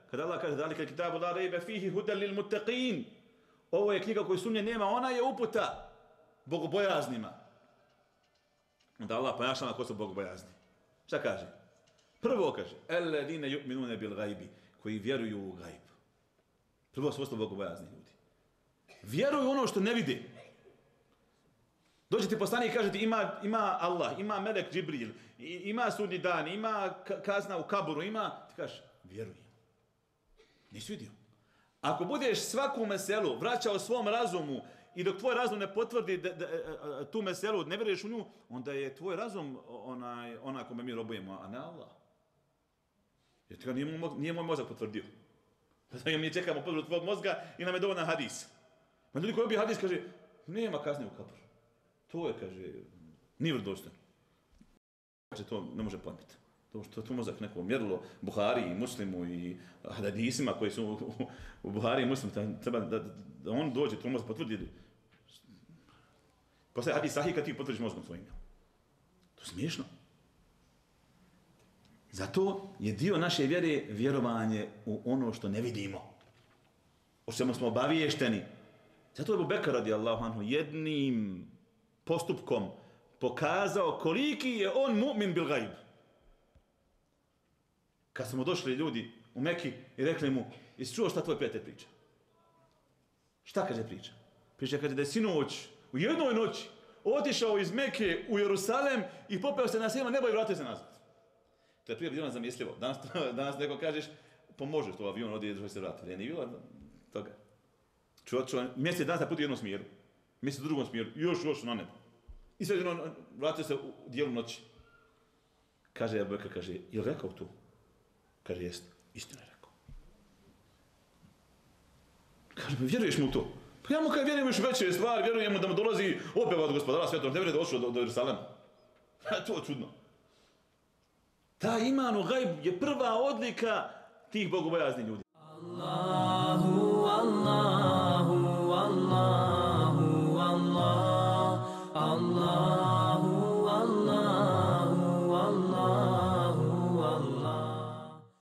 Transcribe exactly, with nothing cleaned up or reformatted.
Kada Allah kaže zalika kitabu la rejbe fihi hudan lil muttaqin. Ovo je knjiga koju sumnje nema, ona je uputa bogobojaznima. Onda Allah pojašnjava ko su bogobojazni. Šta kaže? Prvo kaže, alladine yu'minune bil gajbi, koji vjeruju u gajb. Prvo svojstvo bogobojazni ljudi. Vjeruju ono što ne vide. Dođe ti poslanik i kaže ti ima, ima Allah, ima melek Džibril, ima sudnji dan, ima kazna u kaburu, ima... Ti kažeš, vjerujem. Nisi vidio. Ako budeš svaku meselu vraćao svom razumu i dok tvoj razum ne potvrdi da, da, da, tu meselu, ne vjeruješ u nju, onda je tvoj razum onaj, ona kome mi robujemo, a ne Allah. Jer tega nije, nije moj mozak potvrdio. Zato mi čekamo potvrdu tvojeg mozga i nam je dovoljna hadis. Ma ljudi koji obje hadis kaže, nema kazne u kaburu. To je, kaže, nije vjerodostojno. Kaže, to ne može pojmiti. To što tu mozak neko mjerilo Buhari i Muslimu i hadisima koji su u, u, u Buhari i Muslimu, treba da, da on dođe, to mozak potvrdi. Posle hadis sahih kad ti potvrdiš mozgom svojim. To je smiješno. Zato je dio naše vjere vjerovanje u ono što ne vidimo. O čemu smo obaviješteni. Zato je Abu Bekr radijallahu anhu jednim postupkom pokazao koliki je on mu'min bil gajb. Kad smo došli ljudi u Meki i rekli mu, jesi čuo šta tvoj prijatelj priča? Šta kaže priča? Priča kaže da je sinoć u jednoj noći otišao iz Meke u Jerusalem i popeo se na sjema nebo i vratio se nazad. To je prije bilo nezamislivo. Danas, danas neko kažeš, pomožeš to avion, odi i se vrati. Nije bilo toga. Čuo, čuo, mjesec danas put u jednom smjeru, mjesec u drugom smjeru, još, još na nebo. I sve jedno vratio se u dijelu noći. Kaže Abu Bekr, kaže, je li rekao tu? Kaže, jeste. Istina je rekao. Kaže, vjeruješ mu to? Pa ja mu kaj vjerujem još veće stvari, vjerujem mu da mu dolazi objava od gospodara svijetom, ne vjeruje da došao do, do Jerusalema. To je čudno. Ta iman u gajb je prva odlika tih bogobojaznih ljudi. Allahu